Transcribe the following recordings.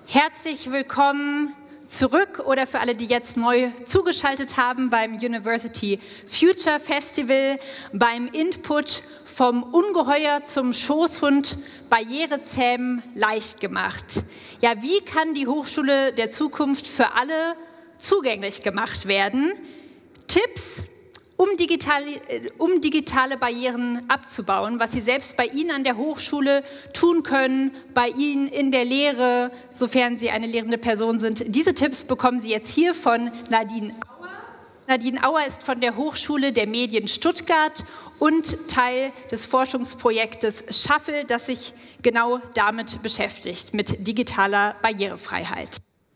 Herzlich willkommen zurück oder für alle, die jetzt neu zugeschaltet haben beim University Future Festival, beim Input vom Ungeheuer zum Schoßhund, Barrierezähmen leicht gemacht. Ja, wie kann die Hochschule der Zukunft für alle zugänglich gemacht werden? Tipps, um digitale Barrieren abzubauen, was Sie selbst bei Ihnen an der Hochschule tun können, bei Ihnen in der Lehre, sofern Sie eine lehrende Person sind. Diese Tipps bekommen Sie jetzt hier von Nadine Auer. Nadine Auer ist von der Hochschule der Medien Stuttgart und Teil des Forschungsprojektes Shuffle, das sich genau damit beschäftigt, mit digitaler Barrierefreiheit.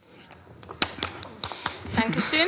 Dankeschön.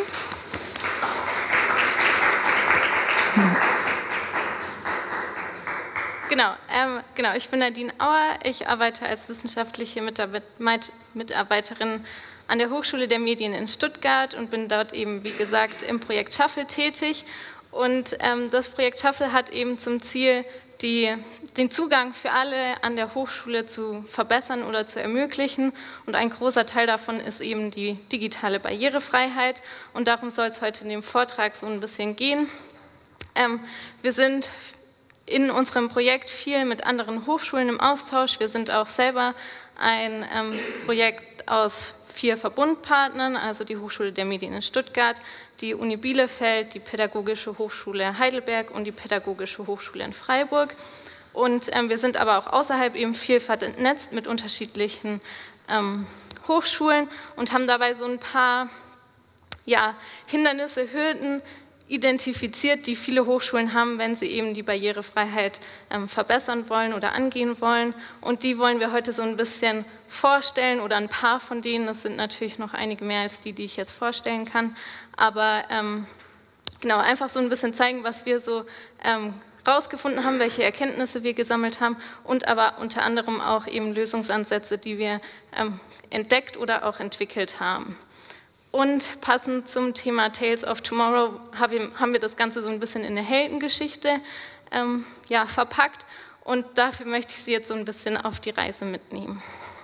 Genau, ich bin Nadine Auer. Ich arbeite als wissenschaftliche Mitarbeiterin an der Hochschule der Medien in Stuttgart und bin dort eben, wie gesagt, im Projekt Shuffle tätig. Und das Projekt Shuffle hat eben zum Ziel, den Zugang für alle an der Hochschule zu verbessern oder zu ermöglichen. Und ein großer Teil davon ist eben die digitale Barrierefreiheit. Und darum soll es heute in dem Vortrag so ein bisschen gehen. Wir sind in unserem Projekt viel mit anderen Hochschulen im Austausch. Wir sind auch selber ein Projekt aus 4 Verbundpartnern, also die Hochschule der Medien in Stuttgart, die Uni Bielefeld, die Pädagogische Hochschule Heidelberg und die Pädagogische Hochschule in Freiburg. Und wir sind aber auch außerhalb eben viel vernetzt mit unterschiedlichen Hochschulen und haben dabei so ein paar Hindernisse, Hürden identifiziert, die viele Hochschulen haben, wenn sie eben die Barrierefreiheit verbessern wollen oder angehen wollen. Und die wollen wir heute so ein bisschen vorstellen oder ein paar von denen. Das sind natürlich noch einige mehr als die ich jetzt vorstellen kann. Aber genau, einfach so ein bisschen zeigen, was wir so rausgefunden haben, welche Erkenntnisse wir gesammelt haben und aber unter anderem auch eben Lösungsansätze, die wir entdeckt oder auch entwickelt haben. Und passend zum Thema Tales of Tomorrow haben wir das Ganze so ein bisschen in eine Heldengeschichte verpackt. Und dafür möchte ich Sie jetzt so ein bisschen auf die Reise mitnehmen.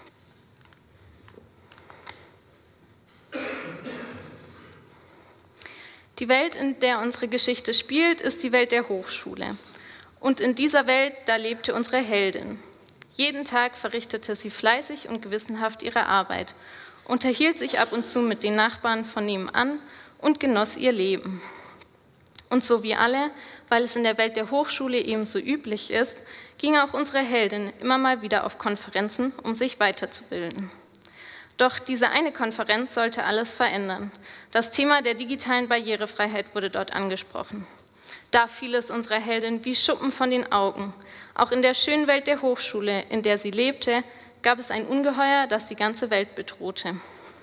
Die Welt, in der unsere Geschichte spielt, ist die Welt der Hochschule. Und in dieser Welt, da lebte unsere Heldin. Jeden Tag verrichtete sie fleißig und gewissenhaft ihre Arbeit, unterhielt sich ab und zu mit den Nachbarn von nebenan und genoss ihr Leben. Und so wie alle, weil es in der Welt der Hochschule ebenso üblich ist, ging auch unsere Heldin immer mal wieder auf Konferenzen, um sich weiterzubilden. Doch diese eine Konferenz sollte alles verändern. Das Thema der digitalen Barrierefreiheit wurde dort angesprochen. Da fiel es unserer Heldin wie Schuppen von den Augen. Auch in der schönen Welt der Hochschule, in der sie lebte, gab es ein Ungeheuer, das die ganze Welt bedrohte.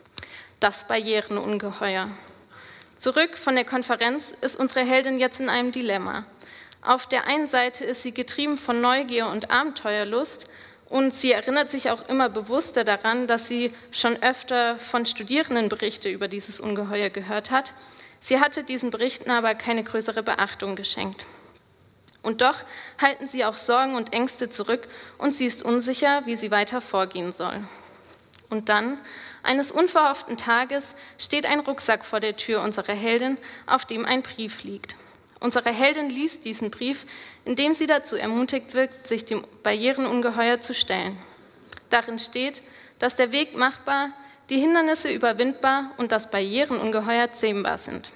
Das Barrierenungeheuer. Zurück von der Konferenz ist unsere Heldin jetzt in einem Dilemma. Auf der einen Seite ist sie getrieben von Neugier und Abenteuerlust und sie erinnert sich auch immer bewusster daran, dass sie schon öfter von Studierenden Berichte über dieses Ungeheuer gehört hat. Sie hatte diesen Berichten aber keine größere Beachtung geschenkt. Und doch halten sie auch Sorgen und Ängste zurück und sie ist unsicher, wie sie weiter vorgehen soll. Und dann, eines unverhofften Tages, steht ein Rucksack vor der Tür unserer Heldin, auf dem ein Brief liegt. Unsere Heldin liest diesen Brief, indem sie dazu ermutigt wird, sich dem Barrierenungeheuer zu stellen. Darin steht, dass der Weg machbar, die Hindernisse überwindbar und das Barrierenungeheuer zähmbar sind.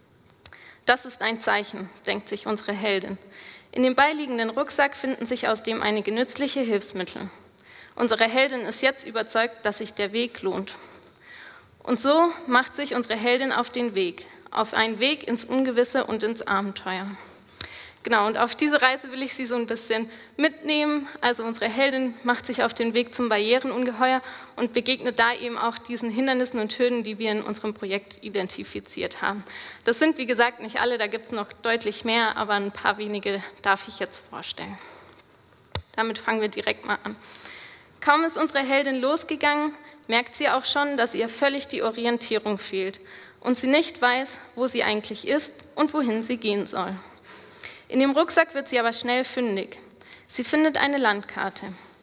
Das ist ein Zeichen, denkt sich unsere Heldin. In dem beiliegenden Rucksack finden sich außerdem einige nützliche Hilfsmittel. Unsere Heldin ist jetzt überzeugt, dass sich der Weg lohnt. Und so macht sich unsere Heldin auf den Weg, auf einen Weg ins Ungewisse und ins Abenteuer. Genau, und auf diese Reise will ich Sie so ein bisschen mitnehmen. Also unsere Heldin macht sich auf den Weg zum Barrierenungeheuer und begegnet da eben auch diesen Hindernissen und Hürden, die wir in unserem Projekt identifiziert haben. Das sind, wie gesagt, nicht alle, da gibt es noch deutlich mehr, aber ein paar wenige darf ich jetzt vorstellen. Damit fangen wir direkt mal an. Kaum ist unsere Heldin losgegangen, merkt sie auch schon, dass ihr völlig die Orientierung fehlt und sie nicht weiß, wo sie eigentlich ist und wohin sie gehen soll. In dem Rucksack wird sie aber schnell fündig. Sie findet eine Landkarte.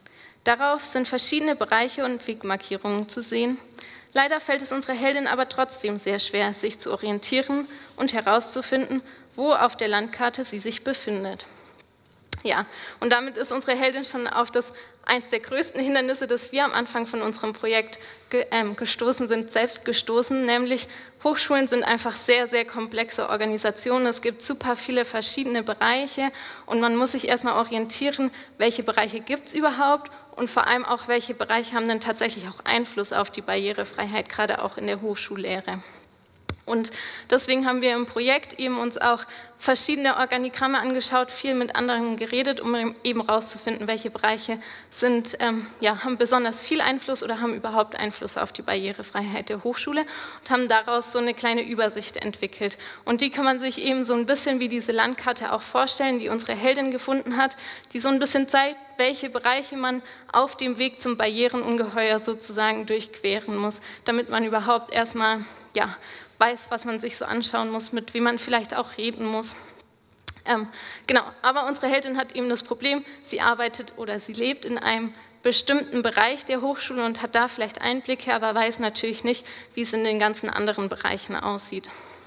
Darauf sind verschiedene Bereiche und Wegmarkierungen zu sehen. Leider fällt es unserer Heldin aber trotzdem sehr schwer, sich zu orientieren und herauszufinden, wo auf der Landkarte sie sich befindet. Ja, und damit ist unsere Heldin schon auf eins der größten Hindernisse, das wir am Anfang von unserem Projekt gestoßen sind, selbst gestoßen, nämlich Hochschulen sind einfach sehr, sehr komplexe Organisationen. Es gibt super viele verschiedene Bereiche und man muss sich erstmal orientieren, welche Bereiche gibt es überhaupt und vor allem auch, welche Bereiche haben denn tatsächlich auch Einfluss auf die Barrierefreiheit, gerade auch in der Hochschullehre. Und deswegen haben wir im Projekt eben uns auch verschiedene Organigramme angeschaut, viel mit anderen geredet, um eben herauszufinden, welche Bereiche haben besonders viel Einfluss oder haben überhaupt Einfluss auf die Barrierefreiheit der Hochschule und haben daraus so eine kleine Übersicht entwickelt. Und die kann man sich eben so ein bisschen wie diese Landkarte auch vorstellen, die unsere Heldin gefunden hat, die so ein bisschen zeigt, welche Bereiche man auf dem Weg zum Barrierenungeheuer sozusagen durchqueren muss, damit man überhaupt erstmal weiß, was man sich so anschauen muss, mit wem man vielleicht auch reden muss. Genau, aber unsere Heldin hat eben das Problem, sie arbeitet oder sie lebt in einem bestimmten Bereich der Hochschule und hat da vielleicht Einblicke, aber weiß natürlich nicht, wie es in den ganzen anderen Bereichen aussieht.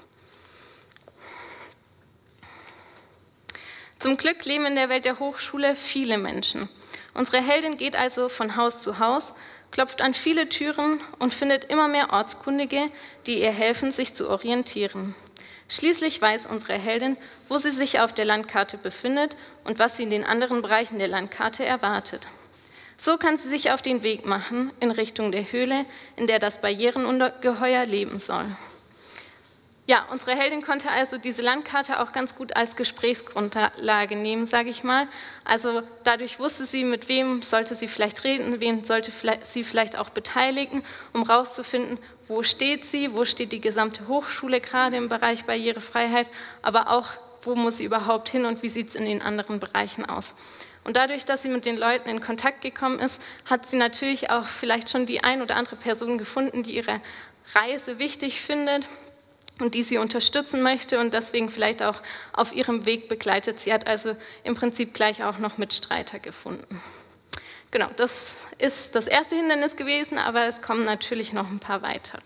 Zum Glück leben in der Welt der Hochschule viele Menschen. Unsere Heldin geht also von Haus zu Haus, klopft an viele Türen und findet immer mehr Ortskundige, die ihr helfen, sich zu orientieren. Schließlich weiß unsere Heldin, wo sie sich auf der Landkarte befindet und was sie in den anderen Bereichen der Landkarte erwartet. So kann sie sich auf den Weg machen in Richtung der Höhle, in der das Barrierenungeheuer leben soll. Ja, unsere Heldin konnte also diese Landkarte auch ganz gut als Gesprächsgrundlage nehmen, sage ich mal. Also dadurch wusste sie, mit wem sollte sie vielleicht reden, wen sollte sie vielleicht auch beteiligen, um herauszufinden, wo steht sie, wo steht die gesamte Hochschule gerade im Bereich Barrierefreiheit, aber auch, wo muss sie überhaupt hin und wie sieht es in den anderen Bereichen aus. Und dadurch, dass sie mit den Leuten in Kontakt gekommen ist, hat sie natürlich auch vielleicht schon die ein oder andere Person gefunden, die ihre Reise wichtig findet und die sie unterstützen möchte und deswegen vielleicht auch auf ihrem Weg begleitet. Sie hat also im Prinzip gleich auch noch Mitstreiter gefunden. Genau, das ist das erste Hindernis gewesen, aber es kommen natürlich noch ein paar weitere.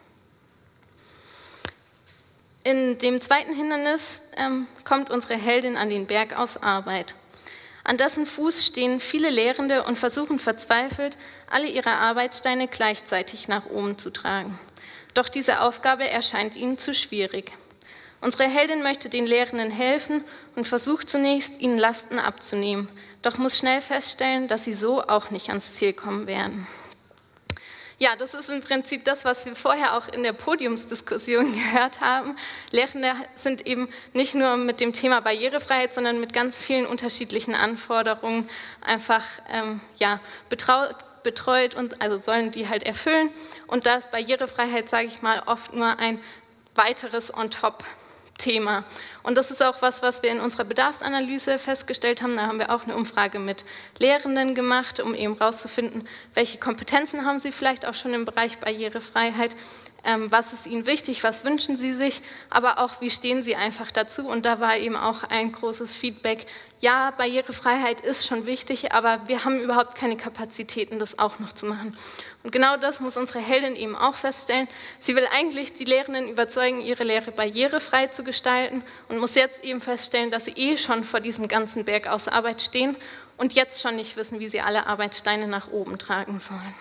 In dem zweiten Hindernis kommt unsere Heldin an den Berg aus Arbeit. An dessen Fuß stehen viele Lehrende und versuchen verzweifelt, alle ihre Arbeitssteine gleichzeitig nach oben zu tragen. Doch diese Aufgabe erscheint ihnen zu schwierig. Unsere Heldin möchte den Lehrenden helfen und versucht zunächst, ihnen Lasten abzunehmen, doch muss schnell feststellen, dass sie so auch nicht ans Ziel kommen werden. Ja, das ist im Prinzip das, was wir vorher auch in der Podiumsdiskussion gehört haben. Lehrende sind eben nicht nur mit dem Thema Barrierefreiheit, sondern mit ganz vielen unterschiedlichen Anforderungen einfach betreut und also sollen die halt erfüllen. Und da ist Barrierefreiheit, sage ich mal, oft nur ein weiteres On-Top-Thema. Und das ist auch was wir in unserer Bedarfsanalyse festgestellt haben. Da haben wir auch eine Umfrage mit Lehrenden gemacht, um eben herauszufinden, welche Kompetenzen haben sie vielleicht auch schon im Bereich Barrierefreiheit, was ist ihnen wichtig, was wünschen sie sich, aber auch, wie stehen sie einfach dazu. Und da war eben auch ein großes Feedback, ja, Barrierefreiheit ist schon wichtig, aber wir haben überhaupt keine Kapazitäten, das auch noch zu machen. Und genau das muss unsere Heldin eben auch feststellen. Sie will eigentlich die Lehrenden überzeugen, ihre Lehre barrierefrei zu gestalten und muss jetzt eben feststellen, dass sie schon vor diesem ganzen Berg aus Arbeit stehen und jetzt schon nicht wissen, wie sie alle Arbeitssteine nach oben tragen sollen.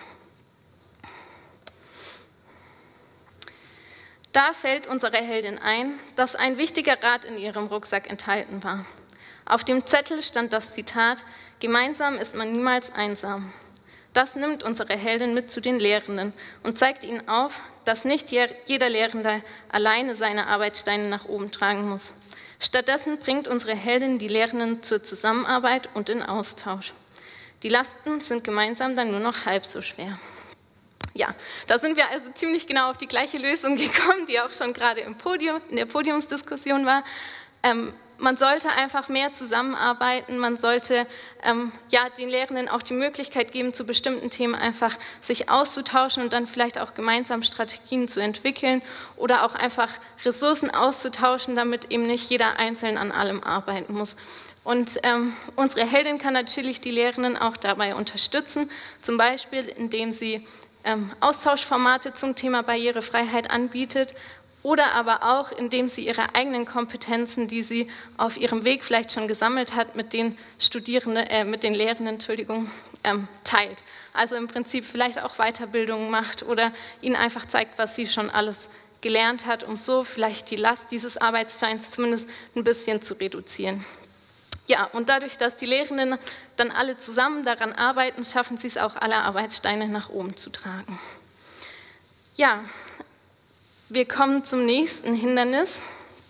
Da fällt unsere Heldin ein, dass ein wichtiger Rat in ihrem Rucksack enthalten war. Auf dem Zettel stand das Zitat: Gemeinsam ist man niemals einsam. Das nimmt unsere Heldin mit zu den Lehrenden und zeigt ihnen auf, dass nicht jeder Lehrende alleine seine Arbeitssteine nach oben tragen muss. Stattdessen bringt unsere Heldin die Lehrenden zur Zusammenarbeit und in Austausch. Die Lasten sind gemeinsam dann nur noch halb so schwer. Ja, da sind wir also ziemlich genau auf die gleiche Lösung gekommen, die auch schon gerade in der Podiumsdiskussion war. man sollte einfach mehr zusammenarbeiten, man sollte den Lehrenden auch die Möglichkeit geben, zu bestimmten Themen einfach sich auszutauschen und dann vielleicht auch gemeinsam Strategien zu entwickeln oder auch einfach Ressourcen auszutauschen, damit eben nicht jeder einzeln an allem arbeiten muss. Und unsere Heldin kann natürlich die Lehrenden auch dabei unterstützen, zum Beispiel indem sie Austauschformate zum Thema Barrierefreiheit anbietet oder aber auch, indem sie ihre eigenen Kompetenzen, die sie auf ihrem Weg vielleicht schon gesammelt hat, mit den Lehrenden, teilt. Also im Prinzip vielleicht auch Weiterbildungen macht oder ihnen einfach zeigt, was sie schon alles gelernt hat, um so vielleicht die Last dieses Arbeitssteins zumindest ein bisschen zu reduzieren. Ja, und dadurch, dass die Lehrenden dann alle zusammen daran arbeiten, schaffen sie es auch, alle Arbeitssteine nach oben zu tragen. Ja, wir kommen zum nächsten Hindernis.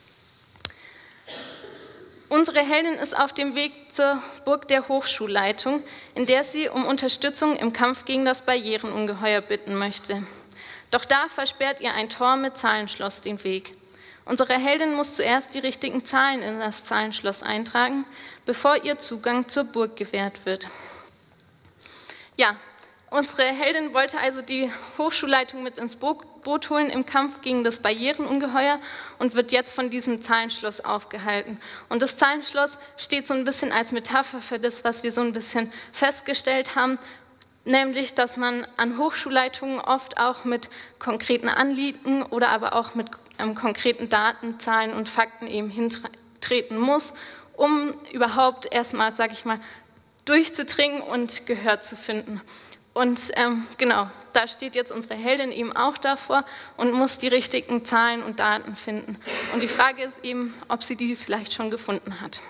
Unsere Heldin ist auf dem Weg zur Burg der Hochschulleitung, in der sie um Unterstützung im Kampf gegen das Barrierenungeheuer bitten möchte. Doch da versperrt ihr ein Tor mit Zahlenschloss den Weg. Unsere Heldin muss zuerst die richtigen Zahlen in das Zahlenschloss eintragen, bevor ihr Zugang zur Burg gewährt wird. Ja, unsere Heldin wollte also die Hochschulleitung mit ins Boot holen im Kampf gegen das Barrierenungeheuer und wird jetzt von diesem Zahlenschloss aufgehalten. Und das Zahlenschloss steht so ein bisschen als Metapher für das, was wir so ein bisschen festgestellt haben, nämlich, dass man an Hochschulleitungen oft auch mit konkreten Anliegen oder aber auch mit konkreten Daten, Zahlen und Fakten eben hintreten muss, um überhaupt erstmal, sage ich mal, durchzudringen und Gehör zu finden. Und genau, da steht jetzt unsere Heldin eben auch davor und muss die richtigen Zahlen und Daten finden. Und die Frage ist eben, ob sie die vielleicht schon gefunden hat.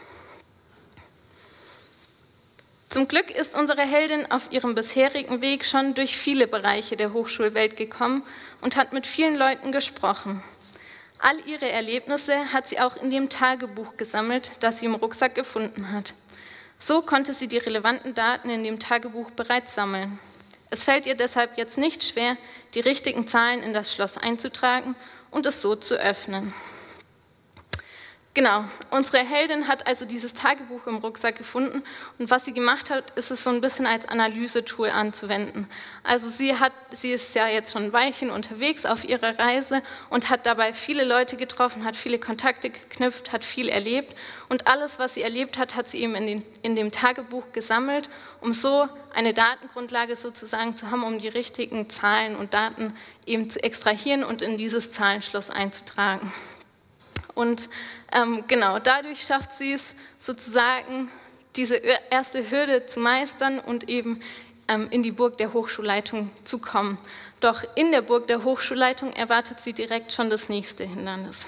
Zum Glück ist unsere Heldin auf ihrem bisherigen Weg schon durch viele Bereiche der Hochschulwelt gekommen und hat mit vielen Leuten gesprochen. All ihre Erlebnisse hat sie auch in dem Tagebuch gesammelt, das sie im Rucksack gefunden hat. So konnte sie die relevanten Daten in dem Tagebuch bereits sammeln. Es fällt ihr deshalb jetzt nicht schwer, die richtigen Zahlen in das Schloss einzutragen und es so zu öffnen. Genau, unsere Heldin hat also dieses Tagebuch im Rucksack gefunden und was sie gemacht hat, ist es so ein bisschen als Analysetool anzuwenden. Also sie ist ja jetzt schon ein Weilchen unterwegs auf ihrer Reise und hat dabei viele Leute getroffen, hat viele Kontakte geknüpft, hat viel erlebt und alles, was sie erlebt hat, hat sie eben in dem Tagebuch gesammelt, um so eine Datengrundlage sozusagen zu haben, um die richtigen Zahlen und Daten eben zu extrahieren und in dieses Zahlenschloss einzutragen. Und genau, dadurch schafft sie es sozusagen, diese erste Hürde zu meistern und eben in die Burg der Hochschulleitung zu kommen. Doch in der Burg der Hochschulleitung erwartet sie direkt schon das nächste Hindernis.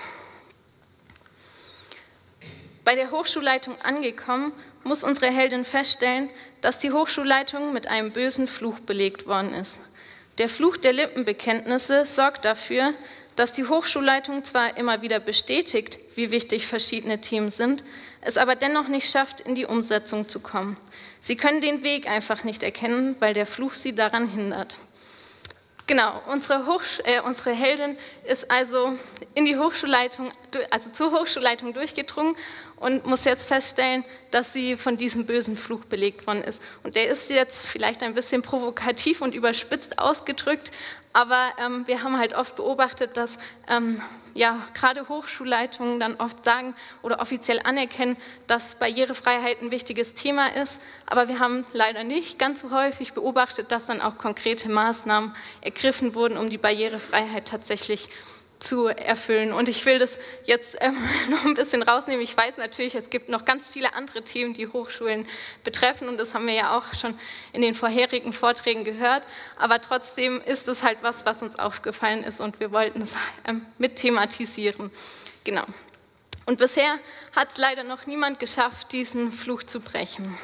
Bei der Hochschulleitung angekommen, muss unsere Heldin feststellen, dass die Hochschulleitung mit einem bösen Fluch belegt worden ist. Der Fluch der Lippenbekenntnisse sorgt dafür, dass die Hochschulleitung zwar immer wieder bestätigt, wie wichtig verschiedene Themen sind, es aber dennoch nicht schafft, in die Umsetzung zu kommen. Sie können den Weg einfach nicht erkennen, weil der Fluch sie daran hindert. Genau, unsere Heldin ist also in die Hochschulleitung, also zur Hochschulleitung durchgedrungen und muss jetzt feststellen, dass sie von diesem bösen Fluch belegt worden ist. Und der ist jetzt vielleicht ein bisschen provokativ und überspitzt ausgedrückt, aber wir haben halt oft beobachtet, dass gerade Hochschulleitungen dann oft sagen oder offiziell anerkennen, dass Barrierefreiheit ein wichtiges Thema ist. Aber wir haben leider nicht ganz so häufig beobachtet, dass dann auch konkrete Maßnahmen ergriffen wurden, um die Barrierefreiheit tatsächlich zu erfüllen. Und ich will das jetzt noch ein bisschen rausnehmen. Ich weiß natürlich, es gibt noch ganz viele andere Themen, die Hochschulen betreffen und das haben wir ja auch schon in den vorherigen Vorträgen gehört. Aber trotzdem ist es halt was uns aufgefallen ist und wir wollten es mit thematisieren. Genau. Und bisher hat es leider noch niemand geschafft, diesen Fluch zu brechen.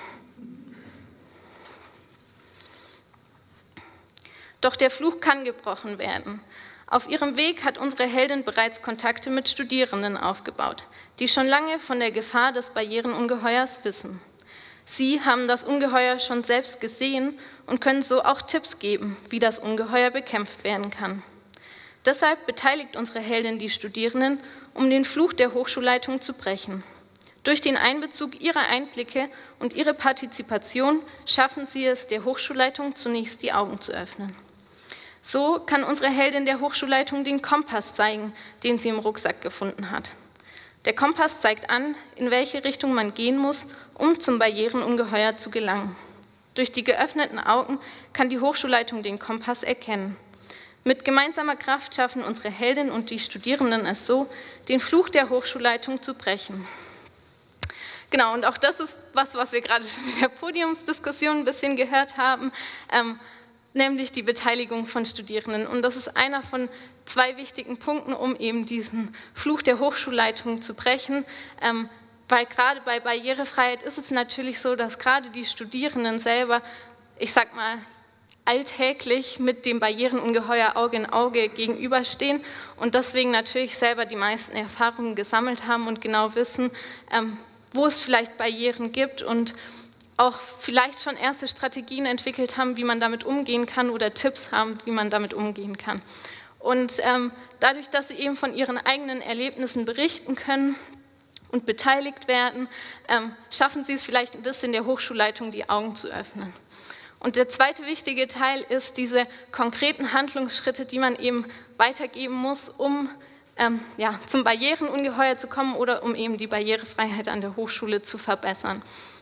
Doch der Fluch kann gebrochen werden. Auf ihrem Weg hat unsere Heldin bereits Kontakte mit Studierenden aufgebaut, die schon lange von der Gefahr des Barrierenungeheuers wissen. Sie haben das Ungeheuer schon selbst gesehen und können so auch Tipps geben, wie das Ungeheuer bekämpft werden kann. Deshalb beteiligt unsere Heldin die Studierenden, um den Fluch der Hochschulleitung zu brechen. Durch den Einbezug ihrer Einblicke und ihre Partizipation schaffen sie es, der Hochschulleitung zunächst die Augen zu öffnen. So kann unsere Heldin der Hochschulleitung den Kompass zeigen, den sie im Rucksack gefunden hat. Der Kompass zeigt an, in welche Richtung man gehen muss, um zum Barrierenungeheuer zu gelangen. Durch die geöffneten Augen kann die Hochschulleitung den Kompass erkennen. Mit gemeinsamer Kraft schaffen unsere Heldin und die Studierenden es so, den Fluch der Hochschulleitung zu brechen. Genau, und auch das ist was wir gerade schon in der Podiumsdiskussion ein bisschen gehört haben, nämlich die Beteiligung von Studierenden. Und das ist einer von 2 wichtigen Punkten, um eben diesen Fluch der Hochschulleitung zu brechen. Weil gerade bei Barrierefreiheit ist es natürlich so, dass gerade die Studierenden selber, ich sag mal, alltäglich mit dem Barrierenungeheuer Auge in Auge gegenüberstehen und deswegen natürlich selber die meisten Erfahrungen gesammelt haben und genau wissen, wo es vielleicht Barrieren gibt und auch vielleicht schon erste Strategien entwickelt haben, wie man damit umgehen kann oder Tipps haben, wie man damit umgehen kann. Und dadurch, dass sie eben von ihren eigenen Erlebnissen berichten können und beteiligt werden, schaffen sie es vielleicht ein bisschen der Hochschulleitung die Augen zu öffnen. Und der zweite wichtige Teil ist diese konkreten Handlungsschritte, die man eben weitergeben muss, um zum Barrierenungeheuer zu kommen oder um eben die Barrierefreiheit an der Hochschule zu verbessern.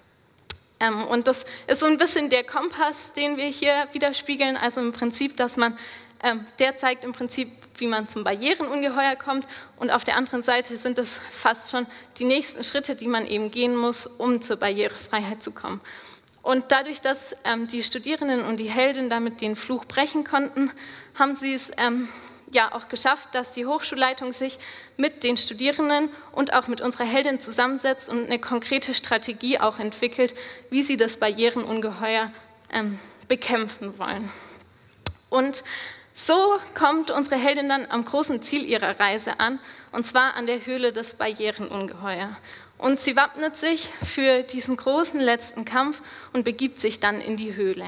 Und das ist so ein bisschen der Kompass, den wir hier widerspiegeln, also im Prinzip, dass man, der zeigt im Prinzip, wie man zum Barrierenungeheuer kommt und auf der anderen Seite sind es fast schon die nächsten Schritte, die man eben gehen muss, um zur Barrierefreiheit zu kommen. Und dadurch, dass die Studierenden und die Heldin damit den Fluch brechen konnten, haben sie es auch geschafft, dass die Hochschulleitung sich mit den Studierenden und auch mit unserer Heldin zusammensetzt und eine konkrete Strategie auch entwickelt, wie sie das Barrierenungeheuer bekämpfen wollen. Und so kommt unsere Heldin dann am großen Ziel ihrer Reise an, und zwar an der Höhle des Barrierenungeheuer. Und sie wappnet sich für diesen großen letzten Kampf und begibt sich dann in die Höhle.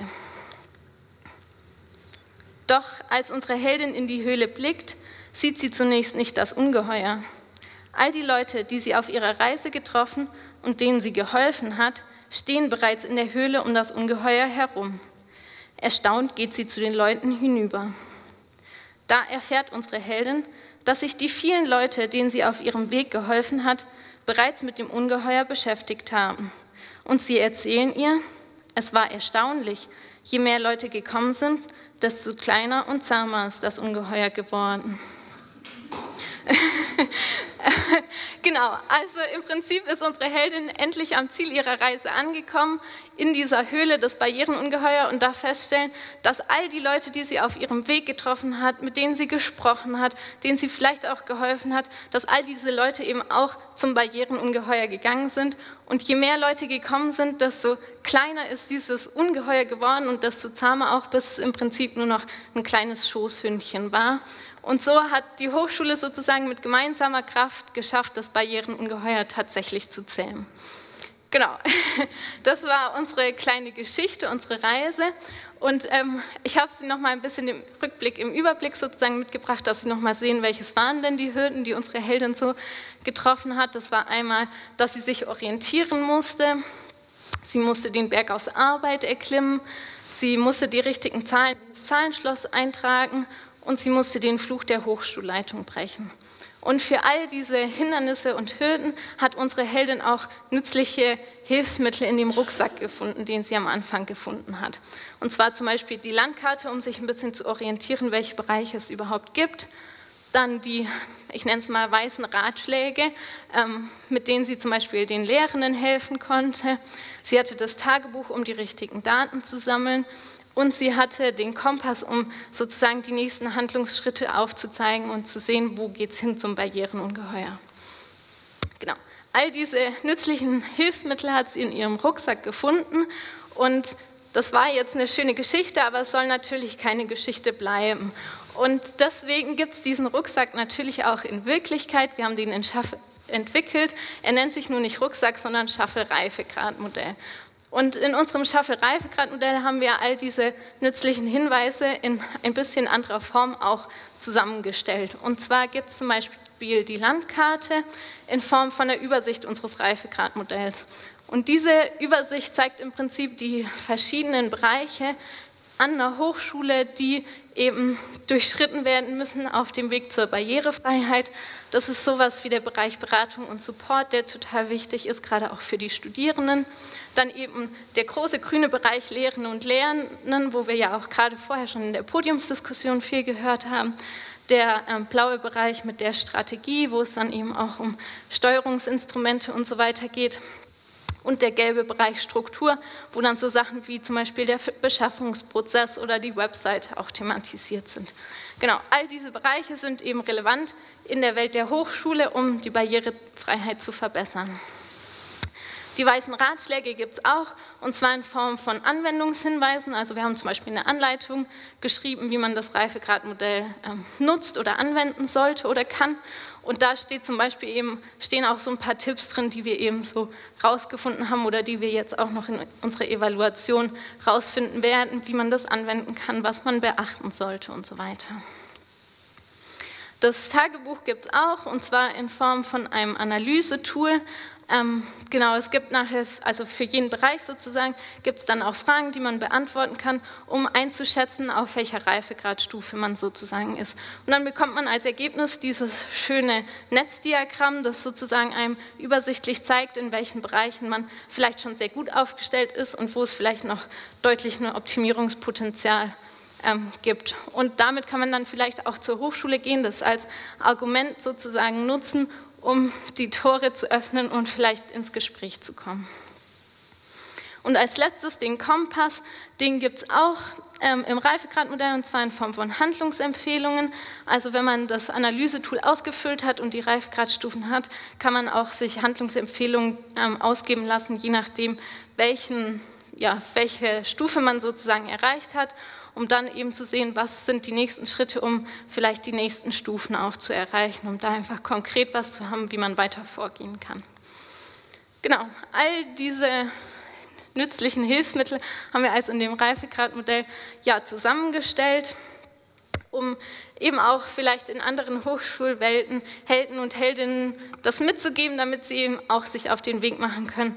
Doch als unsere Heldin in die Höhle blickt, sieht sie zunächst nicht das Ungeheuer. All die Leute, die sie auf ihrer Reise getroffen und denen sie geholfen hat, stehen bereits in der Höhle um das Ungeheuer herum. Erstaunt geht sie zu den Leuten hinüber. Da erfährt unsere Heldin, dass sich die vielen Leute, denen sie auf ihrem Weg geholfen hat, bereits mit dem Ungeheuer beschäftigt haben. Und sie erzählen ihr, es war erstaunlich, je mehr Leute gekommen sind, desto kleiner und zahmer ist das Ungeheuer geworden. Genau, also im Prinzip ist unsere Heldin endlich am Ziel ihrer Reise angekommen, in dieser Höhle des Barrierenungeheuer und darf feststellen, dass all die Leute, die sie auf ihrem Weg getroffen hat, mit denen sie gesprochen hat, denen sie vielleicht auch geholfen hat, dass all diese Leute eben auch zum Barrierenungeheuer gegangen sind. Und je mehr Leute gekommen sind, desto kleiner ist dieses Ungeheuer geworden und desto zahmer auch, bis es im Prinzip nur noch ein kleines Schoßhündchen war. Und so hat die Hochschule sozusagen mit gemeinsamer Kraft geschafft, das Barrierenungeheuer tatsächlich zu zähmen. Genau, das war unsere kleine Geschichte, unsere Reise. Und ich habe Sie noch mal ein bisschen im Rückblick, im Überblick sozusagen mitgebracht, dass Sie noch mal sehen, welches waren denn die Hürden, die unsere Heldin so getroffen hat. Das war einmal, dass sie sich orientieren musste. Sie musste den Berg aus Arbeit erklimmen. Sie musste die richtigen Zahlen ins Zahlenschloss eintragen. Und sie musste den Fluch der Hochschulleitung brechen. Und für all diese Hindernisse und Hürden hat unsere Heldin auch nützliche Hilfsmittel in dem Rucksack gefunden, den sie am Anfang gefunden hat. Und zwar zum Beispiel die Landkarte, um sich ein bisschen zu orientieren, welche Bereiche es überhaupt gibt. Dann die, ich nenne es mal, weißen Ratschläge, mit denen sie zum Beispiel den Lehrenden helfen konnte. Sie hatte das Tagebuch, um die richtigen Daten zu sammeln. Und sie hatte den Kompass, um sozusagen die nächsten Handlungsschritte aufzuzeigen und zu sehen, wo geht es hin zum Barrierenungeheuer. Genau. All diese nützlichen Hilfsmittel hat sie in ihrem Rucksack gefunden und das war jetzt eine schöne Geschichte, aber es soll natürlich keine Geschichte bleiben. Und deswegen gibt es diesen Rucksack natürlich auch in Wirklichkeit. Wir haben den in Schaffel entwickelt. Er nennt sich nur nicht Rucksack, sondern Schaffel-Reifegrad-Modell. Und in unserem Schaffel-Reifegrad-Modell haben wir all diese nützlichen Hinweise in ein bisschen anderer Form auch zusammengestellt. Und zwar gibt es zum Beispiel Beispiel die Landkarte in Form von der Übersicht unseres Reifegradmodells. Und diese Übersicht zeigt im Prinzip die verschiedenen Bereiche an einer Hochschule, die eben durchschritten werden müssen auf dem Weg zur Barrierefreiheit. Das ist sowas wie der Bereich Beratung und Support, der total wichtig ist, gerade auch für die Studierenden. Dann eben der große grüne Bereich Lehren und Lernen, wo wir ja auch gerade vorher schon in der Podiumsdiskussion viel gehört haben. Der blaue Bereich mit der Strategie, wo es dann eben auch um Steuerungsinstrumente und so weiter geht. Und der gelbe Bereich Struktur, wo dann so Sachen wie zum Beispiel der Beschaffungsprozess oder die Website auch thematisiert sind. Genau, all diese Bereiche sind eben relevant in der Welt der Hochschule, um die Barrierefreiheit zu verbessern. Die weißen Ratschläge gibt es auch, und zwar in Form von Anwendungshinweisen. Also wir haben zum Beispiel eine Anleitung geschrieben, wie man das Reifegradmodell nutzt oder anwenden sollte oder kann. Und da stehen auch so ein paar Tipps drin, die wir eben so rausgefunden haben oder die wir jetzt auch noch in unserer Evaluation rausfinden werden, wie man das anwenden kann, was man beachten sollte und so weiter. Das Tagebuch gibt es auch, und zwar in Form von einem Analysetool. Genau, es gibt nachher, also für jeden Bereich sozusagen, gibt es dann auch Fragen, die man beantworten kann, um einzuschätzen, auf welcher Reifegradstufe man sozusagen ist. Und dann bekommt man als Ergebnis dieses schöne Netzdiagramm, das sozusagen einem übersichtlich zeigt, in welchen Bereichen man vielleicht schon sehr gut aufgestellt ist und wo es vielleicht noch deutlich ein Optimierungspotenzial gibt. Und damit kann man dann vielleicht auch zur Hochschule gehen, das als Argument sozusagen nutzen, um die Tore zu öffnen und vielleicht ins Gespräch zu kommen. Und als letztes den Kompass, den gibt es auch im Reifegradmodell, und zwar in Form von Handlungsempfehlungen. Also wenn man das Analysetool ausgefüllt hat und die Reifegradstufen hat, kann man auch sich Handlungsempfehlungen ausgeben lassen, je nachdem, welche Stufe man sozusagen erreicht hat, um dann eben zu sehen, was sind die nächsten Schritte, um vielleicht die nächsten Stufen auch zu erreichen, um da einfach konkret was zu haben, wie man weiter vorgehen kann. Genau, all diese nützlichen Hilfsmittel haben wir also in dem Reifegradmodell zusammengestellt, um eben auch vielleicht in anderen Hochschulwelten Helden und Heldinnen das mitzugeben, damit sie eben auch sich auf den Weg machen können,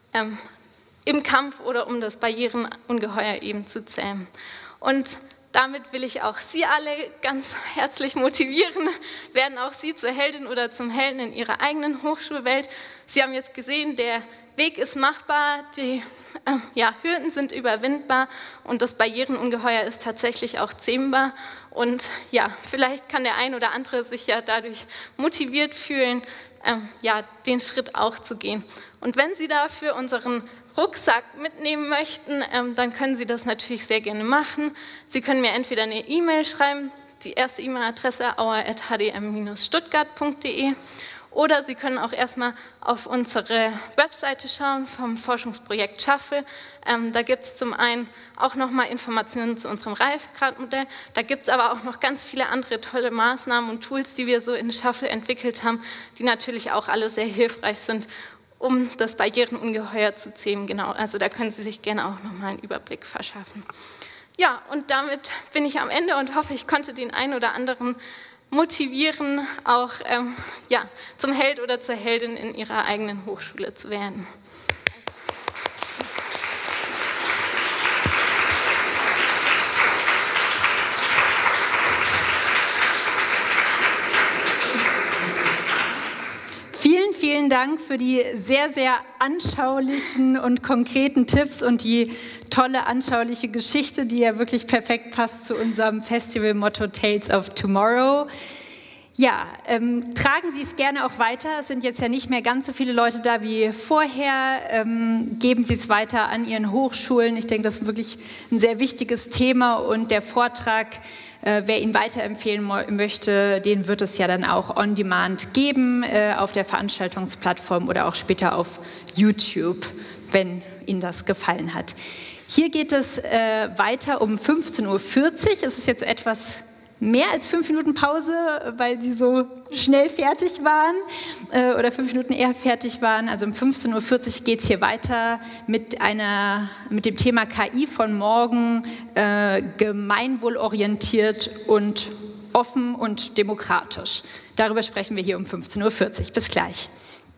im Kampf oder um das Barrierenungeheuer eben zu zähmen. Und damit will ich auch Sie alle ganz herzlich motivieren, werden auch Sie zur Heldin oder zum Helden in Ihrer eigenen Hochschulwelt. Sie haben jetzt gesehen, der Weg ist machbar, die Hürden sind überwindbar und das Barrierenungeheuer ist tatsächlich auch zähmbar. Und ja, vielleicht kann der ein oder andere sich ja dadurch motiviert fühlen, den Schritt auch zu gehen. Und wenn Sie dafür unseren Rucksack mitnehmen möchten, dann können Sie das natürlich sehr gerne machen. Sie können mir entweder eine E-Mail schreiben, die erste E-Mail-Adresse auer@hdm-stuttgart.de, oder Sie können auch erstmal auf unsere Webseite schauen vom Forschungsprojekt Shuffle. Da gibt es zum einen auch nochmal Informationen zu unserem Reifegradmodell. Da gibt es aber auch noch ganz viele andere tolle Maßnahmen und Tools, die wir so in Shuffle entwickelt haben, die natürlich auch alle sehr hilfreich sind, um das Barrierenungeheuer zu zähmen. Genau, also da können Sie sich gerne auch nochmal einen Überblick verschaffen. Ja, und damit bin ich am Ende und hoffe, ich konnte den einen oder anderen motivieren, auch zum Held oder zur Heldin in ihrer eigenen Hochschule zu werden. Vielen Dank für die sehr, sehr anschaulichen und konkreten Tipps und die tolle, anschauliche Geschichte, die ja wirklich perfekt passt zu unserem Festivalmotto Tales of Tomorrow. Ja, tragen Sie es gerne auch weiter. Es sind jetzt ja nicht mehr ganz so viele Leute da wie vorher. Geben Sie es weiter an Ihren Hochschulen. Ich denke, das ist wirklich ein sehr wichtiges Thema und der Vortrag, wer ihn weiterempfehlen möchte, den wird es ja dann auch on demand geben auf der Veranstaltungsplattform oder auch später auf YouTube, wenn Ihnen das gefallen hat. Hier geht es weiter um 15:40 Uhr. Es ist jetzt etwas mehr als 5 Minuten Pause, weil Sie so schnell fertig waren oder 5 Minuten eher fertig waren. Also um 15:40 Uhr geht es hier weiter mit dem Thema KI von morgen, gemeinwohlorientiert und offen und demokratisch. Darüber sprechen wir hier um 15:40 Uhr. Bis gleich.